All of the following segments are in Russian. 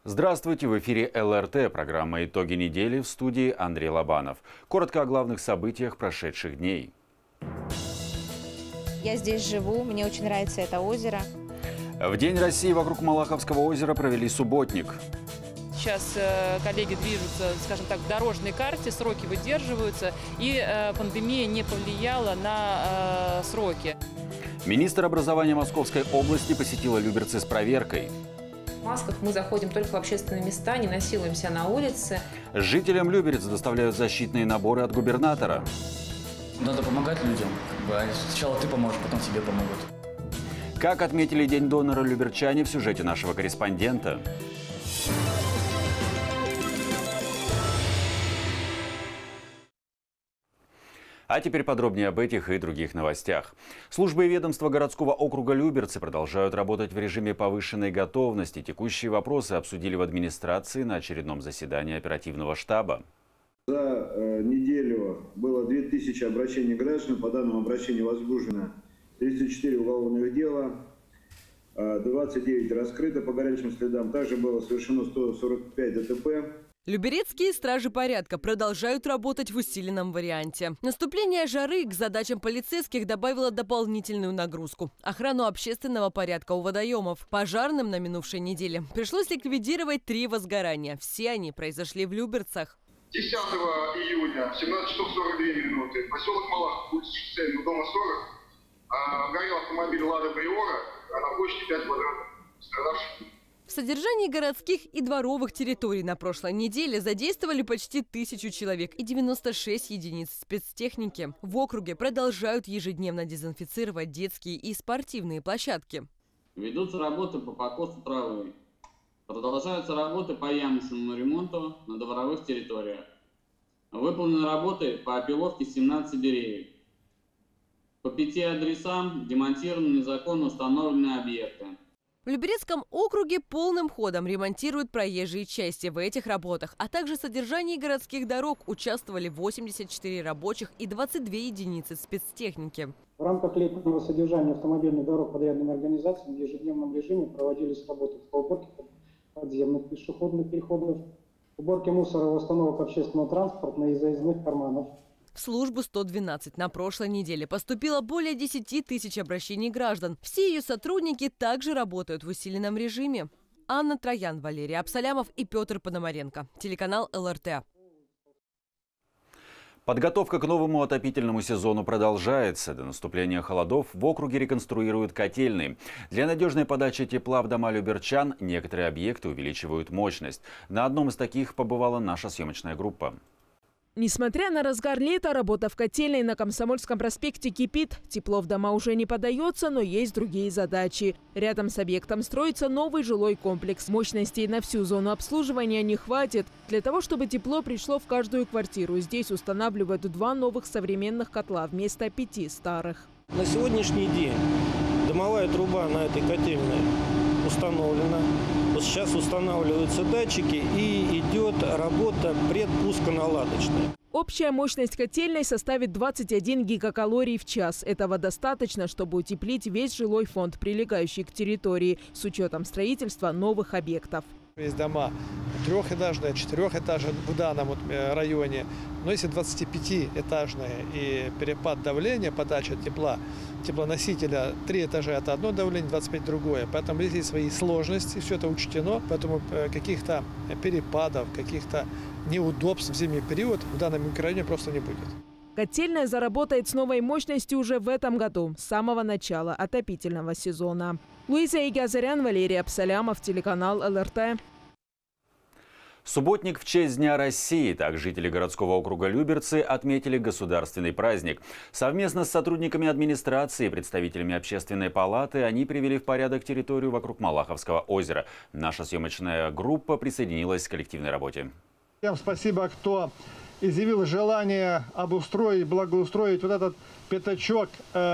Здравствуйте! В эфире ЛРТ, программа «Итоги недели», в студии Андрей Лобанов. Коротко о главных событиях прошедших дней. Я здесь живу, мне очень нравится это озеро. В День России вокруг Малаховского озера провели субботник. Сейчас коллеги движутся, скажем так, в дорожной карте, сроки выдерживаются, и пандемия не повлияла на сроки. Министр образования Московской области посетила Люберцы с проверкой. В масках мы заходим только в общественные места, не насилуемся на улице. Жителям Люберец доставляют защитные наборы от губернатора. Надо помогать людям. Сначала ты поможешь, потом тебе помогут. Как отметили День донора люберчане в сюжете нашего корреспондента. А теперь подробнее об этих и других новостях. Службы и ведомства городского округа Люберцы продолжают работать в режиме повышенной готовности. Текущие вопросы обсудили в администрации на очередном заседании оперативного штаба. За неделю было 2000 обращений граждан. По данному обращению возбуждено 34 уголовных дела, 29 раскрыто по горячим следам. Также было совершено 145 ДТП. Люберецкие стражи порядка продолжают работать в усиленном варианте. Наступление жары к задачам полицейских добавило дополнительную нагрузку – охрану общественного порядка у водоемов. Пожарным на минувшей неделе пришлось ликвидировать 3 возгорания. Все они произошли в Люберцах. 10 июня, 17 часов 42 минуты, поселок Малахов, улица Шоссейная, дома 40, горел автомобиль «Лада Приора», а на площади 5 квадратов, страдавших. В содержании городских и дворовых территорий на прошлой неделе задействовали почти 1000 человек и 96 единиц спецтехники. В округе продолжают ежедневно дезинфицировать детские и спортивные площадки. Ведутся работы по покосу травы. Продолжаются работы по ямочному ремонту на дворовых территориях. Выполнены работы по опиловке 17 деревьев. По 5 адресам демонтированы незаконно установленные объекты. В Люберецком округе полным ходом ремонтируют проезжие части. В этих работах, а также содержании городских дорог участвовали 84 рабочих и 22 единицы спецтехники. В рамках летнего содержания автомобильных дорог подрядными организациями в ежедневном режиме проводились работы по уборке подземных пешеходных переходов, уборке мусора, установок общественного транспорта и заездных карманов. В службу 112 на прошлой неделе поступило более 10 тысяч обращений граждан. Все ее сотрудники также работают в усиленном режиме. Анна Троян, Валерий Абсалямов и Петр Пономаренко. Телеканал ЛРТ. Подготовка к новому отопительному сезону продолжается. До наступления холодов в округе реконструируют котельные. Для надежной подачи тепла в дома люберчан некоторые объекты увеличивают мощность. На одном из таких побывала наша съемочная группа. Несмотря на разгар лета, работа в котельной на Комсомольском проспекте кипит. Тепло в дома уже не подается, но есть другие задачи. Рядом с объектом строится новый жилой комплекс. Мощностей на всю зону обслуживания не хватит. Для того, чтобы тепло пришло в каждую квартиру, здесь устанавливают 2 новых современных котла вместо 5 старых. На сегодняшний день дымовая труба на этой котельной установлена. Вот сейчас устанавливаются датчики и идет работа предпусконаладочная. Общая мощность котельной составит 21 гигакалорий в час. Этого достаточно, чтобы утеплить весь жилой фонд, прилегающий к территории, с учетом строительства новых объектов. Есть дома трехэтажные, 4-этажные в данном районе. Но если 25-этажные и перепад давления, подача тепла, теплоносителя 3 этажа – это одно давление, 25 – другое. Поэтому здесь есть свои сложности, все это учтено. Поэтому каких-то перепадов, каких-то неудобств в зимний период в данном микрорайоне просто не будет. Котельная заработает с новой мощностью уже в этом году, с самого начала отопительного сезона. Луиза Игазарян, Валерий Абсалямов, телеканал ЛРТ. Субботник в честь Дня России. Так жители городского округа Люберцы отметили государственный праздник. Совместно с сотрудниками администрации и представителями общественной палаты они привели в порядок территорию вокруг Малаховского озера. Наша съемочная группа присоединилась к коллективной работе. Всем спасибо, кто изъявил желание обустроить, благоустроить вот этот пятачок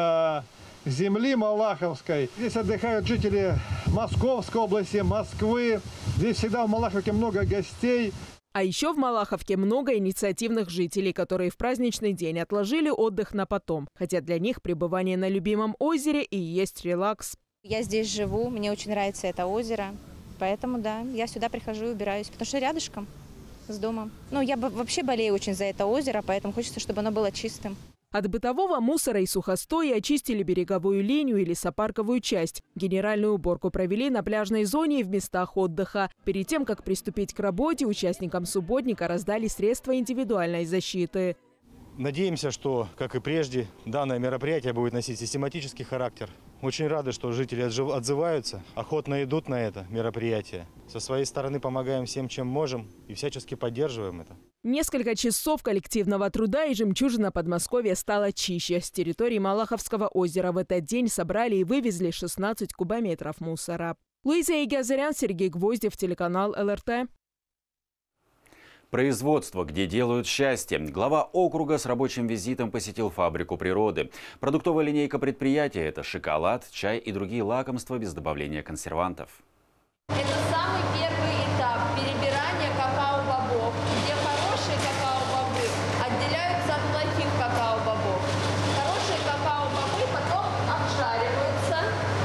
земли Малаховской. Здесь отдыхают жители Московской области, Москвы. Здесь всегда в Малаховке много гостей. А еще в Малаховке много инициативных жителей, которые в праздничный день отложили отдых на потом. Хотя для них пребывание на любимом озере и есть релакс. Я здесь живу, мне очень нравится это озеро. Поэтому, да, я сюда прихожу и убираюсь, потому что рядышком с домом. Ну, я вообще болею очень за это озеро, поэтому хочется, чтобы оно было чистым. От бытового мусора и сухостоя очистили береговую линию и лесопарковую часть. Генеральную уборку провели на пляжной зоне и в местах отдыха. Перед тем, как приступить к работе, участникам субботника раздали средства индивидуальной защиты. Надеемся, что, как и прежде, данное мероприятие будет носить систематический характер. Очень рады, что жители отзываются, охотно идут на это мероприятие. Со своей стороны помогаем всем, чем можем, и всячески поддерживаем это. Несколько часов коллективного труда, и жемчужина Подмосковья стала чище. С территории Малаховского озера в этот день собрали и вывезли 16 кубометров мусора. Луиза Игазарян, Сергей Гвоздев, телеканал ЛРТ. Производство, где делают счастье. Глава округа с рабочим визитом посетил фабрику природы. Продуктовая линейка предприятия – это шоколад, чай и другие лакомства без добавления консервантов. Это самый первый этап перебирания какао-бобов, где хорошие какао-бобы отделяются от плохих какао-бобов. Хорошие какао-бобы потом обжариваются.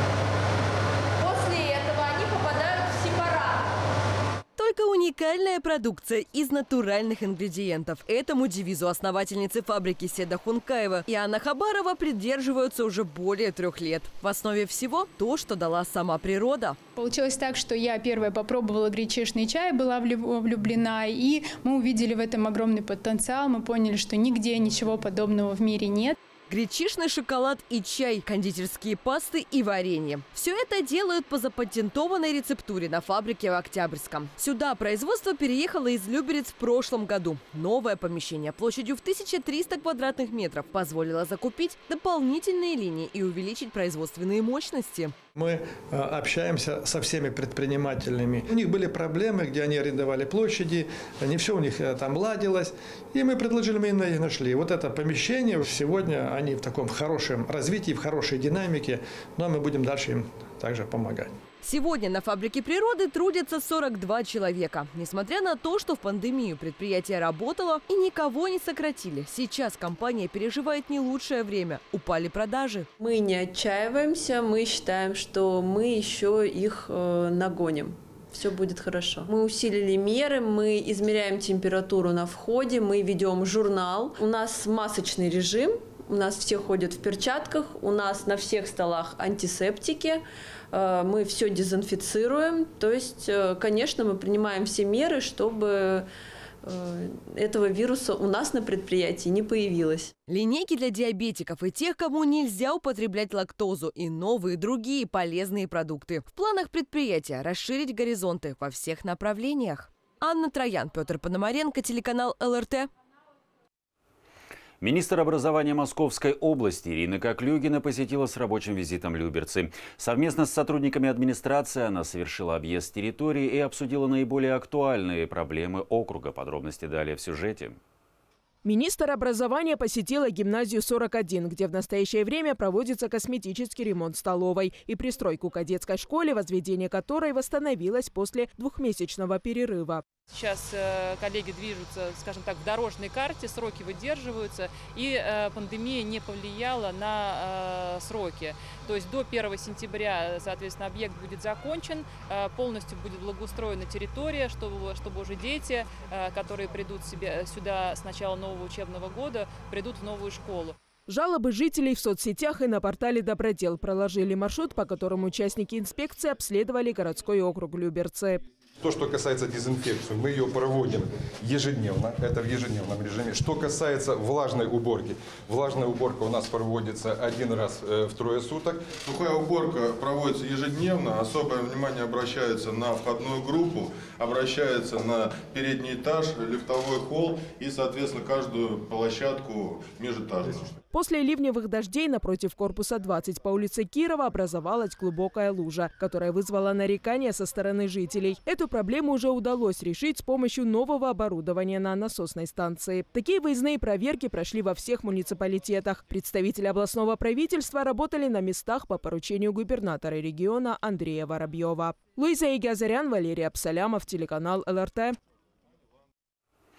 После этого они попадают в сепаратор. Только уникальная продукция из натуральных ингредиентов. Этому девизу основательницы фабрики Седа Хункаева и Анна Хабарова придерживаются уже более 3 лет. В основе всего то, что дала сама природа. Получилось так, что я первая попробовала гречишный чай, была влюблена, и мы увидели в этом огромный потенциал. Мы поняли, что нигде ничего подобного в мире нет. Гречишный шоколад и чай, кондитерские пасты и варенье. Все это делают по запатентованной рецептуре на фабрике в Октябрьском. Сюда производство переехало из Люберец в прошлом году. Новое помещение площадью в 1300 квадратных метров позволило закупить дополнительные линии и увеличить производственные мощности. Мы общаемся со всеми предпринимателями. У них были проблемы, где они арендовали площади, не все у них там ладилось. И мы предложили, мы и нашли. Вот это помещение, сегодня они в таком хорошем развитии, в хорошей динамике, но мы будем дальше им также помогать. Сегодня на фабрике природы трудятся 42 человека. Несмотря на то, что в пандемию предприятие работало и никого не сократили, сейчас компания переживает не лучшее время. Упали продажи. Мы не отчаиваемся, мы считаем, что мы еще их нагоним. Все будет хорошо. Мы усилили меры, мы измеряем температуру на входе, мы ведем журнал. У нас масочный режим, у нас все ходят в перчатках, у нас на всех столах антисептики. Мы все дезинфицируем. То есть, конечно, мы принимаем все меры, чтобы этого вируса у нас на предприятии не появилось. Линейки для диабетиков и тех, кому нельзя употреблять лактозу, и новые другие полезные продукты. В планах предприятия расширить горизонты во всех направлениях. Анна Троян, Петр Пономаренко, телеканал ЛРТ. Министр образования Московской области Ирина Коклюгина посетила с рабочим визитом Люберцы. Совместно с сотрудниками администрации она совершила объезд территории и обсудила наиболее актуальные проблемы округа. Подробности далее в сюжете. Министр образования посетила гимназию 41, где в настоящее время проводится косметический ремонт столовой и пристройку к кадетской школе, возведение которой восстановилось после 2-месячного перерыва. Сейчас коллеги движутся, скажем так, в дорожной карте, сроки выдерживаются, и пандемия не повлияла на сроки. То есть до 1 сентября, соответственно, объект будет закончен, полностью будет благоустроена территория, чтобы уже дети, которые придут сюда с начала нового учебного года, придут в новую школу. Жалобы жителей в соцсетях и на портале «Добродел» проложили маршрут, по которому участники инспекции обследовали городской округ Люберцы. То, что касается дезинфекции, мы ее проводим ежедневно, это в ежедневном режиме. Что касается влажной уборки, влажная уборка у нас проводится 1 раз в 3 суток. Сухая уборка проводится ежедневно, особое внимание обращается на входную группу, обращается на передний этаж, лифтовой холл и, соответственно, каждую площадку межэтажную. После ливневых дождей напротив корпуса 20 по улице Кирова образовалась глубокая лужа, которая вызвала нарекания со стороны жителей. Эту проблему уже удалось решить с помощью нового оборудования на насосной станции. Такие выездные проверки прошли во всех муниципалитетах. Представители областного правительства работали на местах по поручению губернатора региона Андрея Воробьева. Луиза Игазарян, Валерий Абсалямов, телеканал ЛРТ.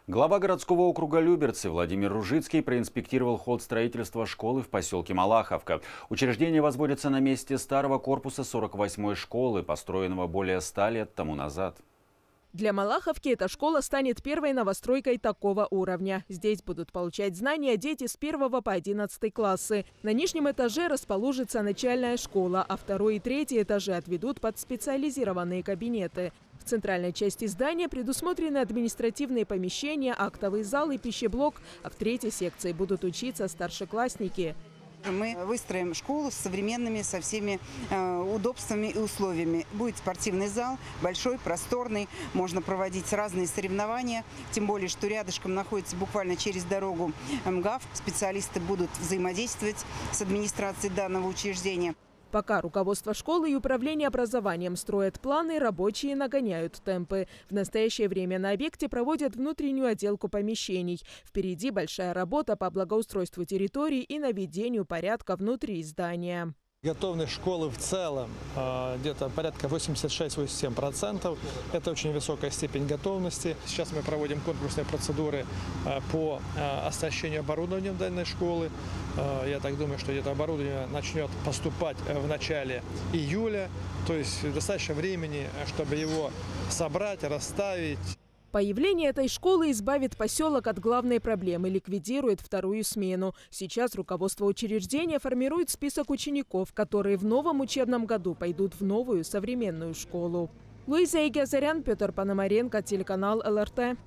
Глава городского округа Люберцы Владимир Ружицкий проинспектировал ход строительства школы в поселке Малаховка. Учреждение возводится на месте старого корпуса 48-й школы, построенного более 100 лет тому назад. Для Малаховки эта школа станет первой новостройкой такого уровня. Здесь будут получать знания дети с 1 по 11 классы. На нижнем этаже расположится начальная школа, а 2 и 3 этажи отведут под специализированные кабинеты. В центральной части здания предусмотрены административные помещения, актовый зал и пищеблок, а в 3-й секции будут учиться старшеклассники. Мы выстроим школу с современными, со всеми удобствами и условиями. Будет спортивный зал, большой, просторный, можно проводить разные соревнования. Тем более, что рядышком находится буквально через дорогу МГАФ. Специалисты будут взаимодействовать с администрацией данного учреждения. Пока руководство школы и управление образованием строят планы, рабочие нагоняют темпы. В настоящее время на объекте проводят внутреннюю отделку помещений. Впереди большая работа по благоустройству территории и наведению порядка внутри здания. Готовность школы в целом где-то порядка 86-87%. Это очень высокая степень готовности. Сейчас мы проводим конкурсные процедуры по оснащению оборудованием данной школы. Я так думаю, что это оборудование начнет поступать в начале июля. То есть достаточно времени, чтобы его собрать, расставить. Появление этой школы избавит поселок от главной проблемы – ликвидирует 2-ю смену. Сейчас руководство учреждения формирует список учеников, которые в новом учебном году пойдут в новую современную школу. Луиза Игазарян, Петр Пономаренко, телеканал ЛРТ.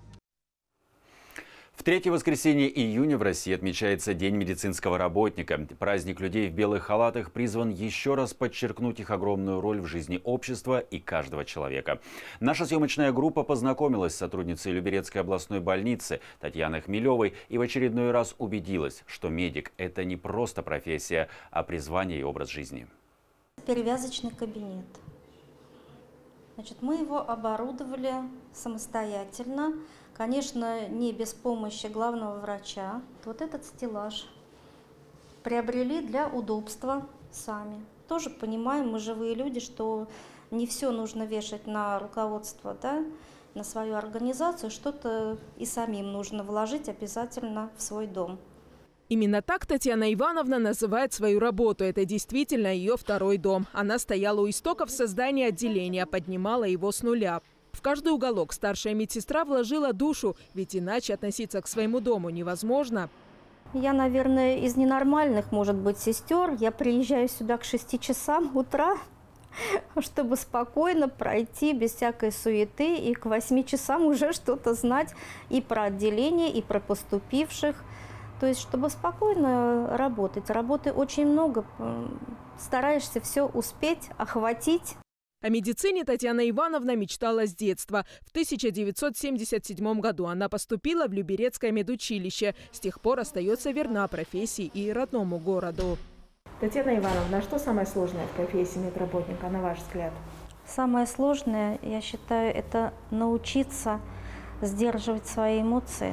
В 3-е воскресенье июня в России отмечается День медицинского работника. Праздник людей в белых халатах призван еще раз подчеркнуть их огромную роль в жизни общества и каждого человека. Наша съемочная группа познакомилась с сотрудницей Люберецкой областной больницы Татьяной Хмелевой и в очередной раз убедилась, что медик – это не просто профессия, а призвание и образ жизни. Перевязочный кабинет. Значит, мы его оборудовали самостоятельно. Конечно, не без помощи главного врача. Вот этот стеллаж приобрели для удобства сами. Тоже понимаем, мы живые люди, что не все нужно вешать на руководство, да, на свою организацию. Что-то и самим нужно вложить обязательно в свой дом. Именно так Татьяна Ивановна называет свою работу. Это действительно ее 2-й дом. Она стояла у истоков создания отделения, поднимала его с нуля. В каждый уголок старшая медсестра вложила душу, ведь иначе относиться к своему дому невозможно. Я, наверное, из ненормальных, может быть, сестер. Я приезжаю сюда к 6 часам утра, чтобы спокойно пройти без всякой суеты и к 8 часам уже что-то знать и про отделение, и про поступивших. То есть, чтобы спокойно работать. Работы очень много, стараешься все успеть, охватить. О медицине Татьяна Ивановна мечтала с детства. В 1977 году она поступила в Люберецкое медучилище. С тех пор остается верна профессии и родному городу. Татьяна Ивановна, что самое сложное в профессии медработника, на ваш взгляд? Самое сложное, я считаю, это научиться сдерживать свои эмоции,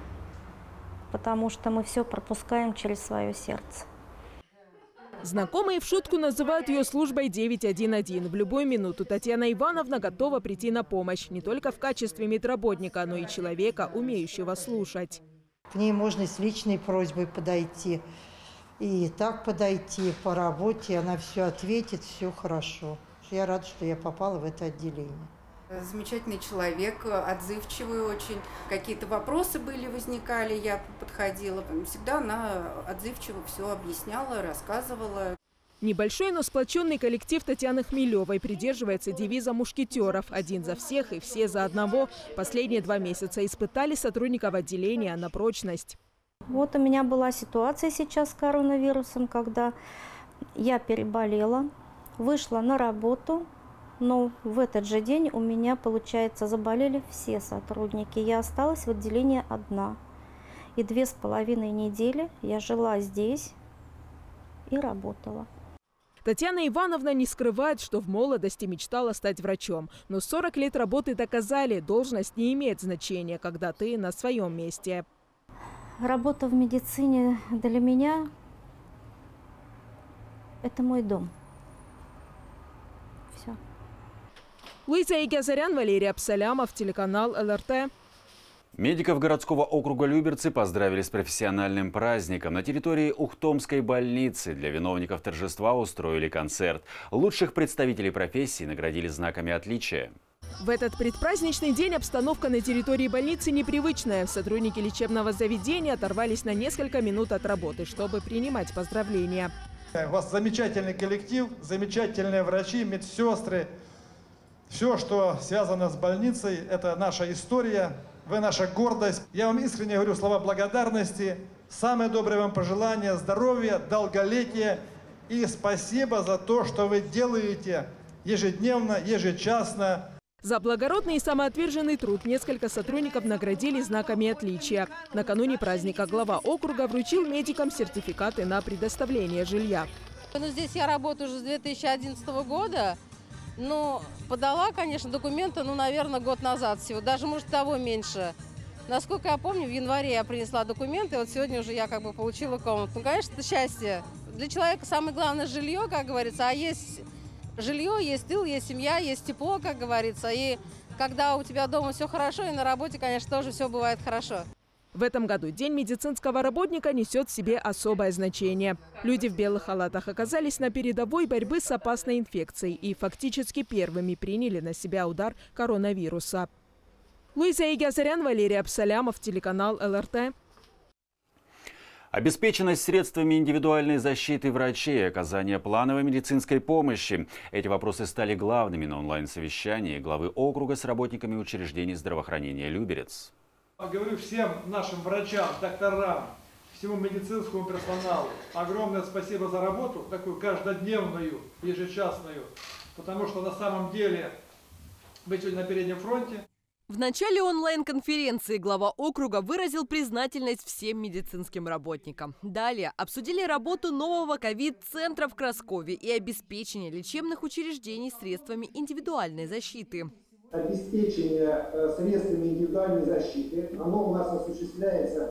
потому что мы все пропускаем через свое сердце. Знакомые в шутку называют ее службой 911. В любую минуту Татьяна Ивановна готова прийти на помощь не только в качестве медработника, но и человека, умеющего слушать. К ней можно с личной просьбой подойти, и так подойти по работе, она все ответит, все хорошо. Я рада, что я попала в это отделение. Замечательный человек, отзывчивый очень. Какие-то вопросы возникали, я подходила. Всегда она отзывчиво все объясняла, рассказывала. Небольшой, но сплоченный коллектив Татьяны Хмелевой придерживается девиза мушкетеров «Один за всех и все за одного». Последние 2 месяца испытали сотрудников отделения на прочность. Вот у меня была ситуация сейчас с коронавирусом, когда я переболела, вышла на работу. Но в этот же день у меня, получается, заболели все сотрудники. Я осталась в отделении одна. И 2,5 недели я жила здесь и работала. Татьяна Ивановна не скрывает, что в молодости мечтала стать врачом. Но 40 лет работы доказали, должность не имеет значения, когда ты на своем месте. Работа в медицине для меня – это мой дом. Луиза Игазарян, Валерий Абсалямов, телеканал ЛРТ. Медиков городского округа Люберцы поздравили с профессиональным праздником. На территории Ухтомской больницы для виновников торжества устроили концерт. Лучших представителей профессии наградили знаками отличия. В этот предпраздничный день обстановка на территории больницы непривычная. Сотрудники лечебного заведения оторвались на несколько минут от работы, чтобы принимать поздравления. У вас замечательный коллектив, замечательные врачи, медсестры. Все, что связано с больницей, это наша история. Вы наша гордость. Я вам искренне говорю слова благодарности. Самые добрые вам пожелания, здоровья, долголетия. И спасибо за то, что вы делаете ежедневно, ежечасно. За благородный и самоотверженный труд несколько сотрудников наградили знаками отличия. Накануне праздника глава округа вручил медикам сертификаты на предоставление жилья. Здесь я работаю уже с 2011 года. Ну, подала, конечно, документы, наверное, год назад всего, даже, может, того меньше. Насколько я помню, в январе я принесла документы, вот сегодня уже я получила комнату. Ну, конечно, это счастье. Для человека самое главное жилье, как говорится, а есть жилье, есть тыл, есть семья, есть тепло, как говорится. И когда у тебя дома все хорошо, и на работе, конечно, тоже все бывает хорошо. В этом году День медицинского работника несет в себе особое значение. Люди в белых халатах оказались на передовой борьбы с опасной инфекцией и фактически первыми приняли на себя удар коронавируса. Луиза Игазарян, Валерий Абсалямов, телеканал ЛРТ. Обеспеченность средствами индивидуальной защиты врачей и оказание плановой медицинской помощи. Эти вопросы стали главными на онлайн-совещании главы округа с работниками учреждений здравоохранения «Люберец». Говорю всем нашим врачам, докторам, всему медицинскому персоналу огромное спасибо за работу, такую каждодневную, ежечасную, потому что на самом деле мы сегодня на переднем фронте. В начале онлайн-конференции глава округа выразил признательность всем медицинским работникам. Далее обсудили работу нового ковид-центра в Краскове и обеспечение лечебных учреждений средствами индивидуальной защиты. Обеспечение средствами индивидуальной защиты, оно у нас осуществляется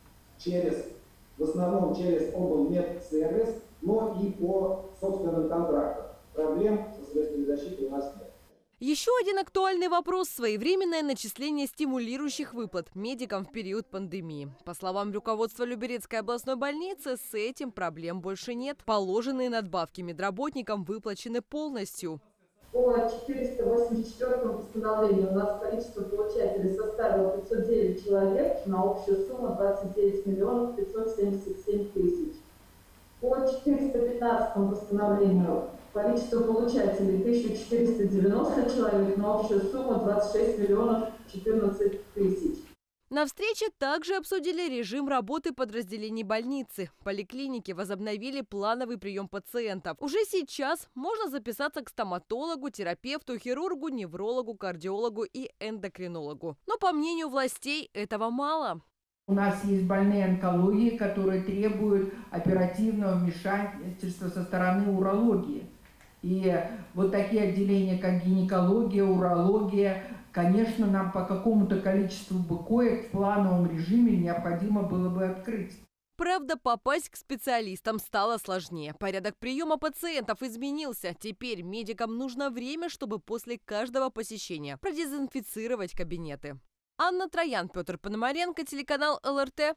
в основном через облмедсервис, но и по собственным контрактам. Проблем со средствами защиты у нас нет. Еще один актуальный вопрос – своевременное начисление стимулирующих выплат медикам в период пандемии. По словам руководства Люберецкой областной больницы, с этим проблем больше нет. Положенные надбавки медработникам выплачены полностью. По 484 постановлению у нас количество получателей составило 509 человек на общую сумму 29 миллионов 577 тысяч. По 415 постановлению количество получателей 1490 человек на общую сумму 26 миллионов 14 тысяч. На встрече также обсудили режим работы подразделений больницы. Поликлиники возобновили плановый прием пациентов. Уже сейчас можно записаться к стоматологу, терапевту, хирургу, неврологу, кардиологу и эндокринологу. Но по мнению властей этого мало. У нас есть больные онкологии, которые требуют оперативного вмешательства со стороны урологии. И вот такие отделения, как гинекология, урология, конечно, нам по какому-то количеству коек в плановом режиме необходимо было бы открыть. Правда, попасть к специалистам стало сложнее. Порядок приема пациентов изменился. Теперь медикам нужно время, чтобы после каждого посещения продезинфицировать кабинеты. Анна Троян, Петр Пономаренко, телеканал ЛРТ.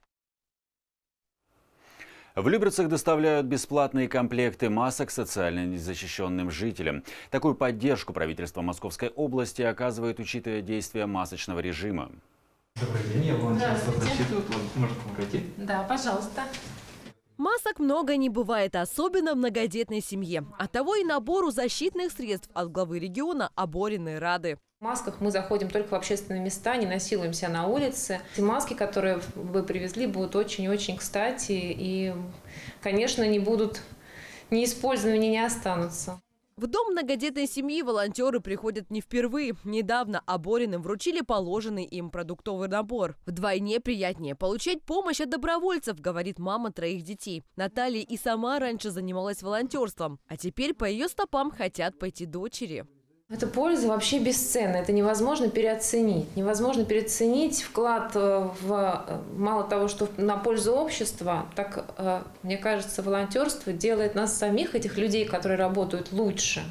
В Люберцах доставляют бесплатные комплекты масок социально незащищенным жителям. Такую поддержку правительство Московской области оказывает, учитывая действия масочного режима. Добрый день, я волонтер. Может пройти? Да, пожалуйста. Масок много не бывает, особенно в многодетной семье. Оттого и набору защитных средств от главы региона оборены рады. В масках мы заходим только в общественные места, не насилуемся на улице. Эти маски, которые вы привезли, будут очень-очень кстати и, конечно, не будут неиспользованными, не останутся. В дом многодетной семьи волонтеры приходят не впервые. Недавно оборенным вручили положенный им продуктовый набор. Вдвойне приятнее получать помощь от добровольцев, говорит мама 3 детей. Наталья и сама раньше занималась волонтерством, а теперь по ее стопам хотят пойти дочери. Эта польза вообще бесценна, это невозможно переоценить. Невозможно переоценить вклад мало того, что на пользу общества, так, мне кажется, волонтерство делает нас самих, этих людей, которые работают, лучше.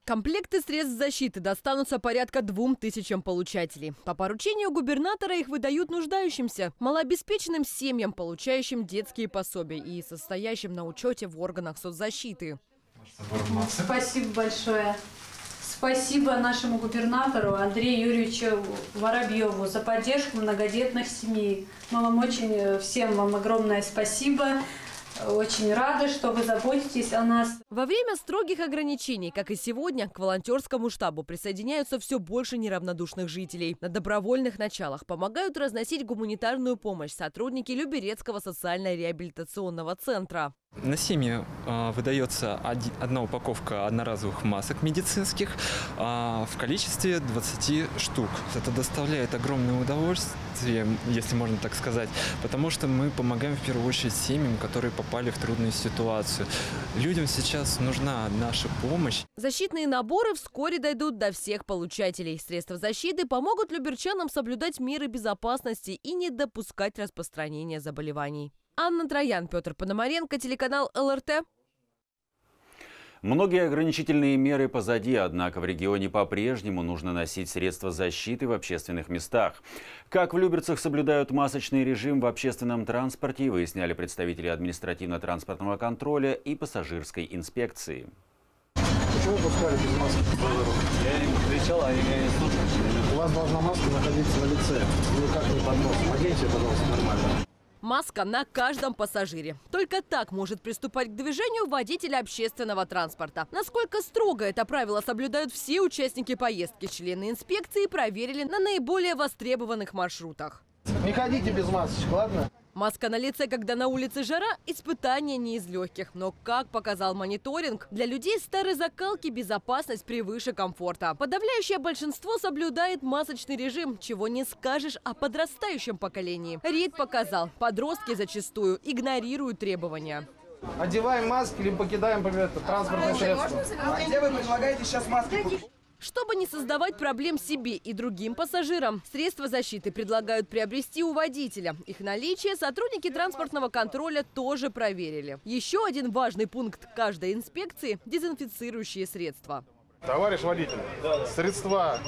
Комплекты средств защиты достанутся порядка 2000 получателей. По поручению губернатора их выдают нуждающимся, малообеспеченным семьям, получающим детские пособия и состоящим на учете в органах соцзащиты. Спасибо большое. Спасибо нашему губернатору Андрею Юрьевичу Воробьеву за поддержку многодетных семей. Мы вам всем вам огромное спасибо. Очень рада, что вы заботитесь о нас. Во время строгих ограничений, как и сегодня, к волонтерскому штабу присоединяются все больше неравнодушных жителей. На добровольных началах помогают разносить гуманитарную помощь сотрудники Люберецкого социально-реабилитационного центра. На семьи выдается одна упаковка одноразовых масок медицинских в количестве 20 штук. Это доставляет огромное удовольствие, если можно так сказать, потому что мы помогаем в первую очередь семьям, которые попали в трудную ситуацию. Людям сейчас нужна наша помощь. Защитные наборы вскоре дойдут до всех получателей. Средства защиты помогут люберчанам соблюдать меры безопасности и не допускать распространения заболеваний. Анна Троян, Петр Пономаренко, телеканал ЛРТ. Многие ограничительные меры позади, однако в регионе по-прежнему нужно носить средства защиты в общественных местах. Как в Люберцах соблюдают масочный режим в общественном транспорте, выясняли представители административно-транспортного контроля и пассажирской инспекции. Почему пускали без маски? Я им кричал, а я не слушал. У вас должна маска находиться на лице. Вы как не под носом? Оденьте, пожалуйста, нормально. Маска на каждом пассажире. Только так может приступать к движению водитель общественного транспорта. Насколько строго это правило соблюдают все участники поездки, члены инспекции проверили на наиболее востребованных маршрутах. Не ходите без масочек, ладно? Маска на лице, когда на улице жара, испытание не из легких. Но, как показал мониторинг, для людей старой закалки безопасность превыше комфорта. Подавляющее большинство соблюдает масочный режим, чего не скажешь о подрастающем поколении. РИД показал, подростки зачастую игнорируют требования. Одеваем маски или покидаем транспортное средство. А где вы предлагаете сейчас маски купить? Чтобы не создавать проблем себе и другим пассажирам, средства защиты предлагают приобрести у водителя. Их наличие сотрудники транспортного контроля тоже проверили. Еще один важный пункт каждой инспекции – дезинфицирующие средства. Товарищ водитель, средства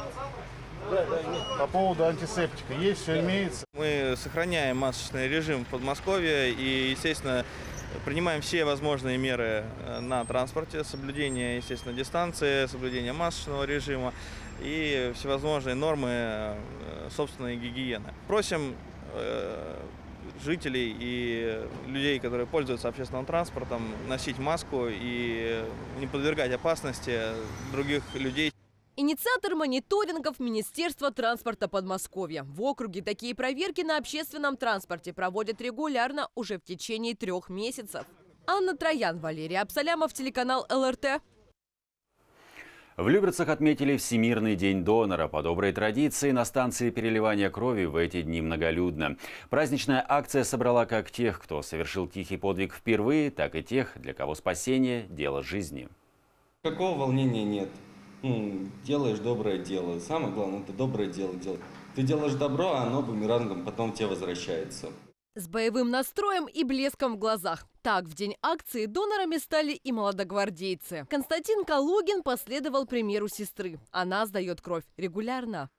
по поводу антисептика есть, все имеется. Мы сохраняем масочный режим в Подмосковье и, естественно, принимаем все возможные меры на транспорте, соблюдение, естественно, дистанции, соблюдение масочного режима и всевозможные нормы собственной гигиены. Просим жителей и людей, которые пользуются общественным транспортом, носить маску и не подвергать опасности других людей. Инициатор мониторингов Министерства транспорта Подмосковья. В округе такие проверки на общественном транспорте проводят регулярно уже в течение 3 месяцев. Анна Троян, Валерий Абсалямов, телеканал ЛРТ. В Люберцах отметили Всемирный день донора. По доброй традиции на станции переливания крови в эти дни многолюдно. Праздничная акция собрала как тех, кто совершил тихий подвиг впервые, так и тех, для кого спасение – дело жизни. Какого волнения нет. Делаешь доброе дело. Самое главное – это доброе дело делать. Ты делаешь добро, а оно бумерангом потом тебе возвращается. С боевым настроем и блеском в глазах. Так, в день акции донорами стали и молодогвардейцы. Константин Калугин последовал примеру сестры. Она сдает кровь регулярно.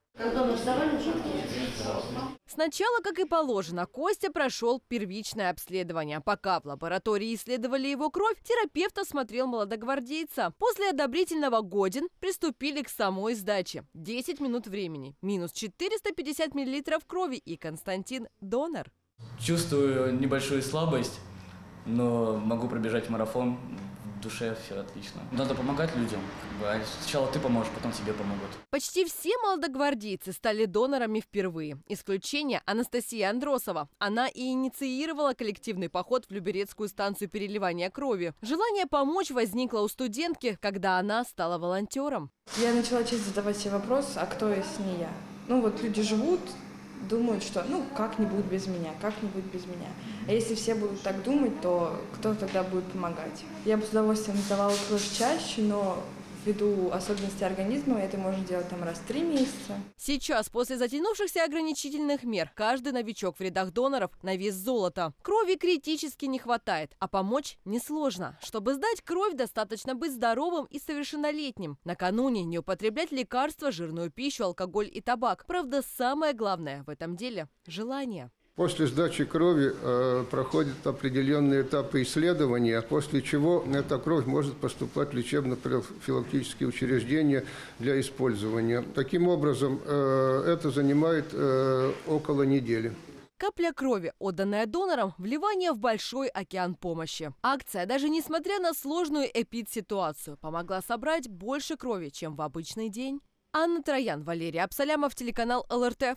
Сначала, как и положено, Костя прошел первичное обследование. Пока в лаборатории исследовали его кровь, терапевт осмотрел молодогвардейца. После одобрительного «годен» приступили к самой сдаче. 10 минут времени, минус 450 мл крови, и Константин донор. Чувствую небольшую слабость, но могу пробежать марафон. В душе все отлично. Надо помогать людям. Сначала ты поможешь, потом тебе помогут. Почти все молодогвардейцы стали донорами впервые. Исключение Анастасия Андросова. Она и инициировала коллективный поход в Люберецкую станцию переливания крови. Желание помочь возникло у студентки, когда она стала волонтером. Я начала честно задавать себе вопрос, а кто если не я? Люди живут, думают, что как-нибудь без меня, как-нибудь без меня. А если все будут так думать, то кто тогда будет помогать? Я бы с удовольствием сдавала кровь чаще, но ввиду особенностей организма это можно делать там раз в 3 месяца. Сейчас, после затянувшихся ограничительных мер, каждый новичок в рядах доноров на вес золота. Крови критически не хватает, а помочь несложно. Чтобы сдать кровь, достаточно быть здоровым и совершеннолетним. Накануне не употреблять лекарства, жирную пищу, алкоголь и табак. Правда, самое главное в этом деле – желание. После сдачи крови проходят определенные этапы исследования, после чего эта кровь может поступать в лечебно-профилактические учреждения для использования. Таким образом, это занимает около недели. Капля крови, отданная донорам, вливание в большой океан помощи. Акция, даже несмотря на сложную эпидситуацию, помогла собрать больше крови, чем в обычный день. Анна Троян, Валерий Абсалямов, телеканал ЛРТ.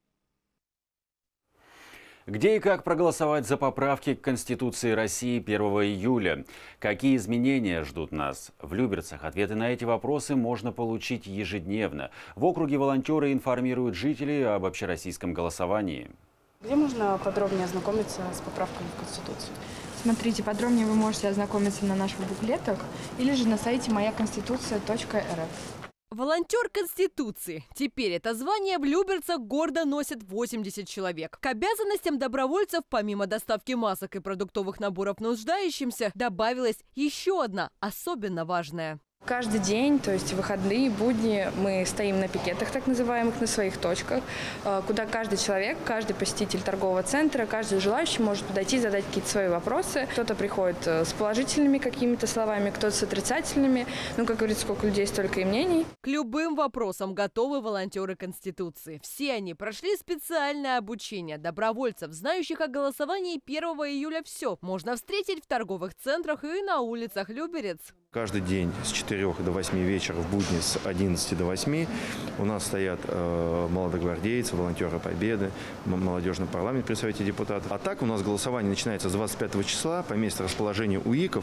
Где и как проголосовать за поправки к Конституции России 1 июля? Какие изменения ждут нас? В Люберцах ответы на эти вопросы можно получить ежедневно. В округе волонтеры информируют жителей об общероссийском голосовании. Где можно подробнее ознакомиться с поправками в Конституцию? Смотрите, подробнее вы можете ознакомиться на наших буклетах или же на сайте мояконституция.рф. Волонтер Конституции. Теперь это звание в Люберцах гордо носит 80 человек. К обязанностям добровольцев, помимо доставки масок и продуктовых наборов нуждающимся, добавилась еще одна, особенно важная. Каждый день, то есть выходные, будни, мы стоим на пикетах, так называемых, на своих точках, куда каждый человек, каждый посетитель торгового центра, каждый желающий может подойти, задать какие-то свои вопросы. Кто-то приходит с положительными какими-то словами, кто-то с отрицательными. Ну, как говорится, сколько людей, столько и мнений. К любым вопросам готовы волонтеры Конституции. Все они прошли специальное обучение. Добровольцев, знающих о голосовании 1 июля, все можно встретить в торговых центрах и на улицах Люберец. Каждый день с 4 до 8 вечера, в будни с 11 до 8 у нас стоят молодогвардейцы, волонтеры Победы, молодежный парламент при Совете депутатов. А так у нас голосование начинается с 25 числа по месту расположения УИКов.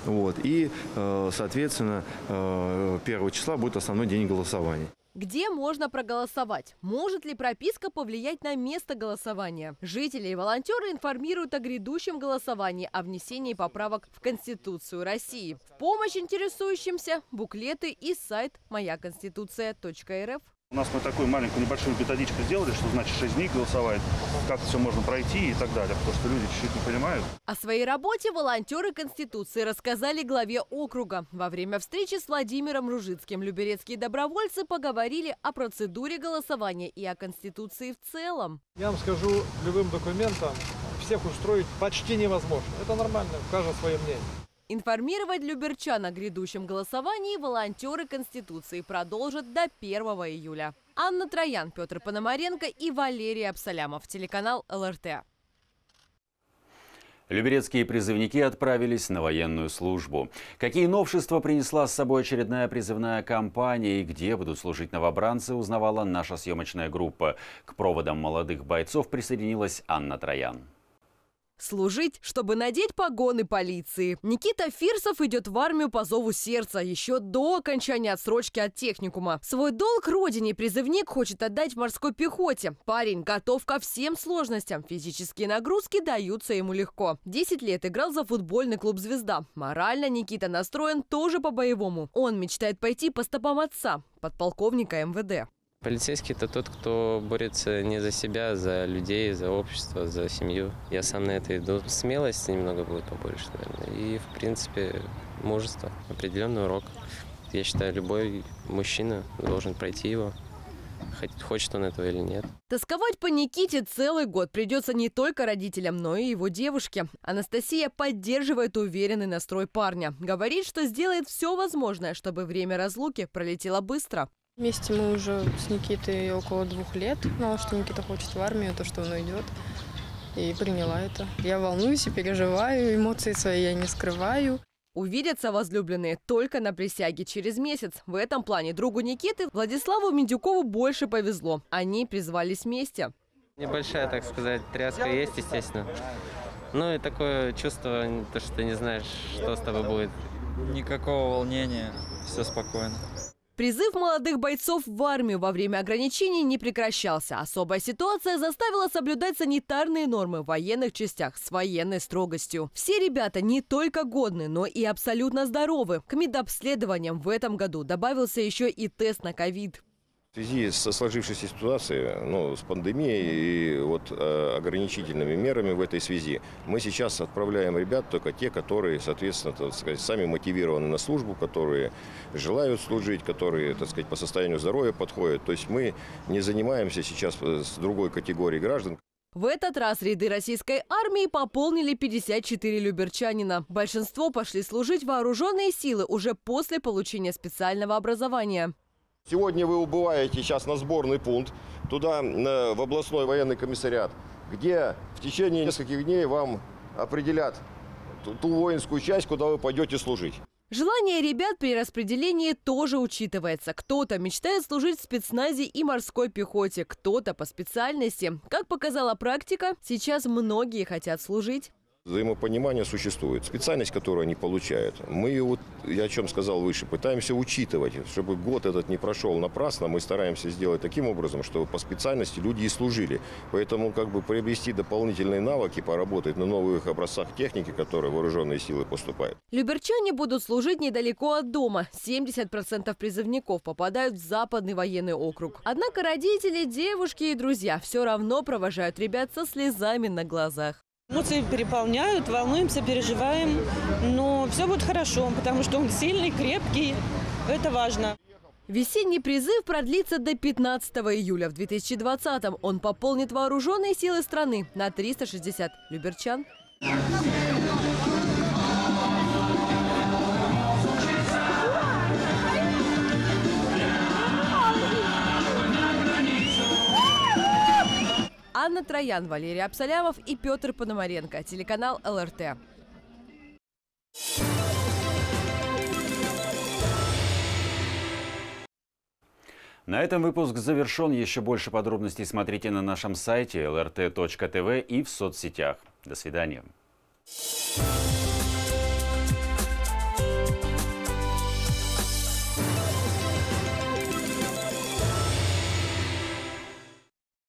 И, соответственно, 1 числа будет основной день голосования. Где можно проголосовать? Может ли прописка повлиять на место голосования? Жители и волонтеры информируют о грядущем голосовании, о внесении поправок в Конституцию России. В помощь интересующимся буклеты и сайт мояконституция.рф. У нас мы такую маленькую небольшую методичку сделали, что значит 6 дней голосовать, как все можно пройти и так далее, потому что люди чуть-чуть не понимают. О своей работе волонтеры Конституции рассказали главе округа. Во время встречи с Владимиром Ружицким люберецкие добровольцы поговорили о процедуре голосования и о Конституции в целом. Я вам скажу, любым документом всех устроить почти невозможно. Это нормально, у каждого свое мнение. Информировать люберчан о грядущем голосовании волонтеры Конституции продолжат до 1 июля. Анна Троян, Петр Пономаренко и Валерий Абсалямов. Телеканал ЛРТ. Люберецкие призывники отправились на военную службу. Какие новшества принесла с собой очередная призывная кампания и где будут служить новобранцы, узнавала наша съемочная группа. К проводам молодых бойцов присоединилась Анна Троян. Служить, чтобы надеть погоны полиции. Никита Фирсов идет в армию по зову сердца еще до окончания отсрочки от техникума. Свой долг родине призывник хочет отдать в морской пехоте. Парень готов ко всем сложностям. Физические нагрузки даются ему легко. 10 лет играл за футбольный клуб «Звезда». Морально Никита настроен тоже по-боевому. Он мечтает пойти по стопам отца, подполковника МВД. Полицейский – это тот, кто борется не за себя, за людей, за общество, за семью. Я сам на это иду. Смелости немного будет побольше, наверное. И, в принципе, мужество. Определенный урок. Я считаю, любой мужчина должен пройти его, хочет он этого или нет. Тосковать по Никите целый год придется не только родителям, но и его девушке. Анастасия поддерживает уверенный настрой парня. Говорит, что сделает все возможное, чтобы время разлуки пролетело быстро. Вместе мы уже с Никитой около 2 лет. Знала, что Никита хочет в армию, то, что он уйдет. И приняла это. Я волнуюсь и переживаю, эмоции свои я не скрываю. Увидятся возлюбленные только на присяге через месяц. В этом плане другу Никиты, Владиславу Медюкову, больше повезло. Они призвались вместе. Небольшая, так сказать, тряска есть, естественно. Ну и такое чувство, что ты не знаешь, что с тобой будет. Никакого волнения, все спокойно. Призыв молодых бойцов в армию во время ограничений не прекращался. Особая ситуация заставила соблюдать санитарные нормы в военных частях с военной строгостью. Все ребята не только годны, но и абсолютно здоровы. К медобследованиям в этом году добавился еще и тест на ковид. В связи со сложившейся ситуацией, с пандемией и ограничительными мерами в этой связи, мы сейчас отправляем ребят только те, которые, соответственно, так сказать, сами мотивированы на службу, которые желают служить, которые, так сказать, по состоянию здоровья подходят. То есть мы не занимаемся сейчас с другой категорией граждан. В этот раз ряды российской армии пополнили 54 люберчанина. Большинство пошли служить в вооруженные силы уже после получения специального образования. Сегодня вы убываете сейчас на сборный пункт, туда, в областной военный комиссариат, где в течение нескольких дней вам определят ту воинскую часть, куда вы пойдете служить. Желание ребят при распределении тоже учитывается. Кто-то мечтает служить в спецназе и морской пехоте, кто-то по специальности. Как показала практика, сейчас многие хотят служить. Взаимопонимание существует. Специальность, которую они получают, мы ее, я о чем сказал выше, пытаемся учитывать, чтобы год этот не прошел напрасно. Мы стараемся сделать таким образом, чтобы по специальности люди и служили. Поэтому приобрести дополнительные навыки, поработать на новых образцах техники, которые вооруженные силы поступают. Люберчане будут служить недалеко от дома. 70% призывников попадают в Западный военный округ. Однако родители, девушки и друзья все равно провожают ребят со слезами на глазах. Эмоции переполняют, волнуемся, переживаем, но все будет хорошо, потому что он сильный, крепкий, это важно. Весенний призыв продлится до 15 июля. В 2020-м он пополнит вооруженные силы страны на 360 люберчан. Анна Троян, Валерий Абсалямов и Петр Пономаренко. Телеканал ЛРТ. На этом выпуск завершен. Еще больше подробностей смотрите на нашем сайте lrt.tv и в соцсетях. До свидания.